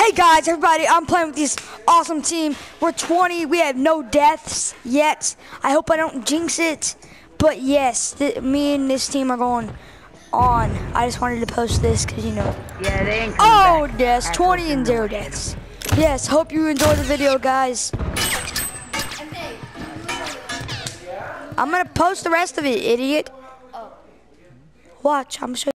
Hey guys, everybody, I'm playing with this awesome team. We're 20, we have no deaths yet. I hope I don't jinx it. But yes, me and this team are going on. I just wanted to post this because, you know. Yeah, they ain't coming back. Yes, 20 and 0 deaths. Yes, hope you enjoyed the video, guys. I'm going to post the rest of it, idiot. Watch, I'm showing you.